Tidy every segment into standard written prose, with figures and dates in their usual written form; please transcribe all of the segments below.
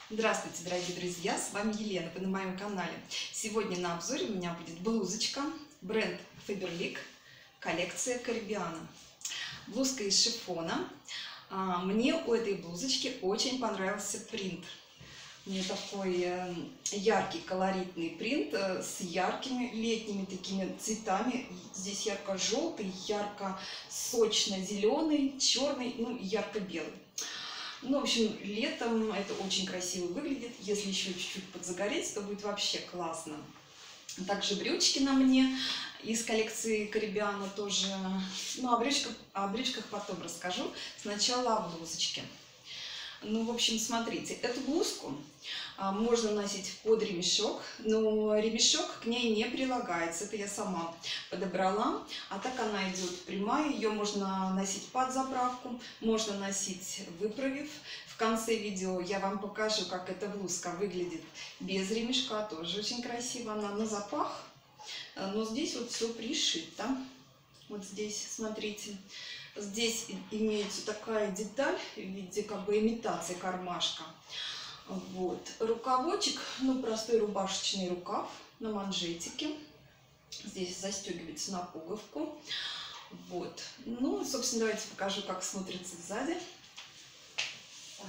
Здравствуйте, дорогие друзья, с вами Елена, вы на моем канале. Сегодня на обзоре у меня будет блузочка, бренд Faberlic, коллекция Caribbeana. Блузка из шифона. Мне у этой блузочки очень понравился принт. Мне такой яркий, колоритный принт с яркими летними такими цветами. Здесь ярко-желтый, ярко-сочно-зеленый, черный, ну и ярко-белый. Ну, в общем, летом это очень красиво выглядит. Если еще чуть-чуть подзагореть, то будет вообще классно. Также брючки на мне из коллекции Caribbeana тоже. Ну, о брючках потом расскажу. Сначала о блузочке. Ну, в общем, смотрите, эту блузку можно носить под ремешок, но ремешок к ней не прилагается. Это я сама подобрала. А так она идет прямая, ее можно носить под заправку, можно носить выправив. В конце видео я вам покажу, как эта блузка выглядит без ремешка. Тоже очень красиво она на запах. Но здесь вот все пришито. Вот здесь, смотрите. Здесь имеется такая деталь в виде как бы имитации кармашка. Вот. Рукавочек, ну простой рубашечный рукав на манжетике. Здесь застегивается на пуговку. Вот. Ну, собственно, давайте покажу, как смотрится сзади. Так.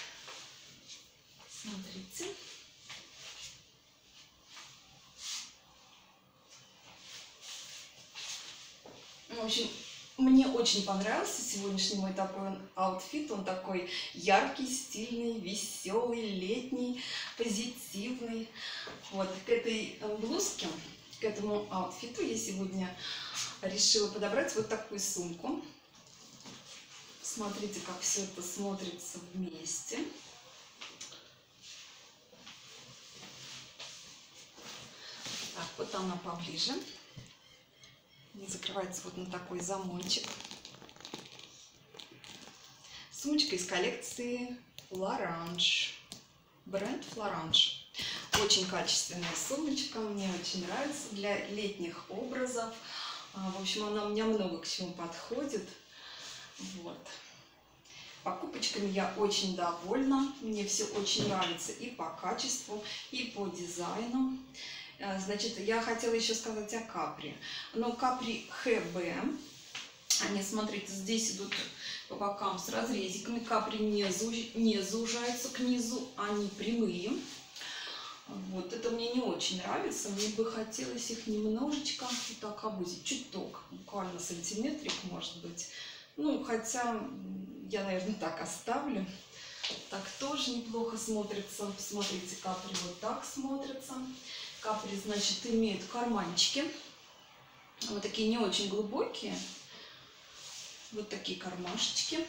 Смотрите. В общем, мне очень понравился сегодняшний мой такой аутфит. Он такой яркий, стильный, веселый, летний, позитивный. Вот к этой блузке, к этому аутфиту я сегодня решила подобрать вот такую сумку. Смотрите, как все это смотрится вместе. Так, вот она поближе. Закрывается вот на такой замочек. Сумочка из коллекции Florange. Бренд Florange. Очень качественная сумочка, мне очень нравится для летних образов. В общем, она у меня много к чему подходит. Вот. Покупочками я очень довольна. Мне все очень нравится и по качеству, и по дизайну. Значит, я хотела еще сказать о капри. Но капри ХБ, они, смотрите, здесь идут по бокам с разрезиками. Капри не сужаются к низу, они прямые. Вот, это мне не очень нравится. Мне бы хотелось их немножечко вот так обузить. Чуток, буквально сантиметрик, может быть. Ну, хотя я, наверное, так оставлю. Так тоже неплохо смотрится. Посмотрите, капри вот так смотрятся. Капри, значит, имеют карманчики. Вот такие не очень глубокие. Вот такие кармашечки.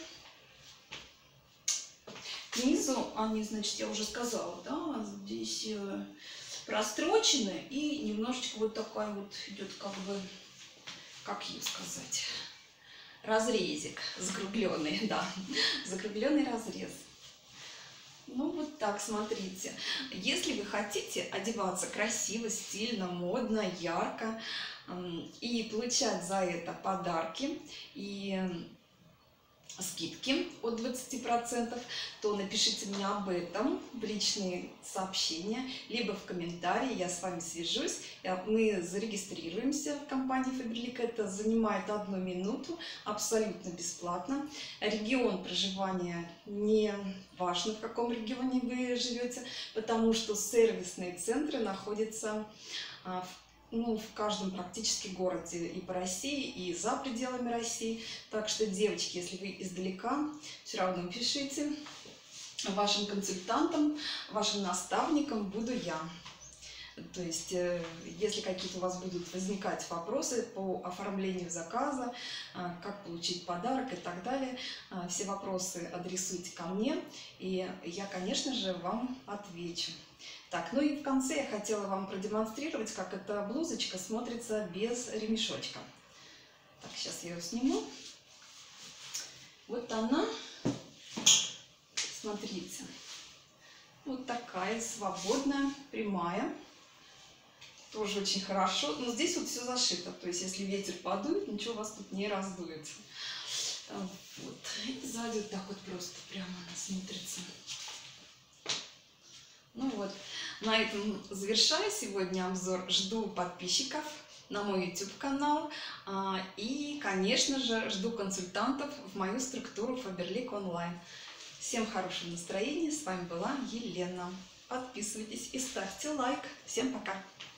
К низу они, значит, я уже сказала, да, здесь прострочены. И немножечко вот такая вот идет, как бы, как ее сказать, разрезик закругленный, да, закругленный разрез. Ну, вот так, смотрите. Если вы хотите одеваться красиво, стильно, модно, ярко и получать за это подарки и скидки от 20%, то напишите мне об этом в личные сообщения, либо в комментарии, я с вами свяжусь, мы зарегистрируемся в компании Faberlic, это занимает 1 минуту, абсолютно бесплатно. Регион проживания не важно, в каком регионе вы живете, потому что сервисные центры находятся в каждом практически городе и по России, и за пределами России. Так что, девочки, если вы издалека, все равно пишите. Вашим консультантом, вашим наставником буду я. То есть, если какие-то у вас будут возникать вопросы по оформлению заказа, как получить подарок и так далее, все вопросы адресуйте ко мне, и я, конечно же, вам отвечу. Так, ну и в конце я хотела вам продемонстрировать, как эта блузочка смотрится без ремешочка. Так, сейчас я ее сниму. Вот она. Смотрите. Вот такая свободная, прямая. Тоже очень хорошо. Но здесь вот все зашито. То есть, если ветер подует, ничего у вас тут не раздуется. Вот. И сзади вот так вот просто прямо она смотрится. На этом завершаю сегодня обзор. Жду подписчиков на мой YouTube канал и, конечно же, жду консультантов в мою структуру Faberlic онлайн. Всем хорошего настроения. С вами была Елена. Подписывайтесь и ставьте лайк. Всем пока!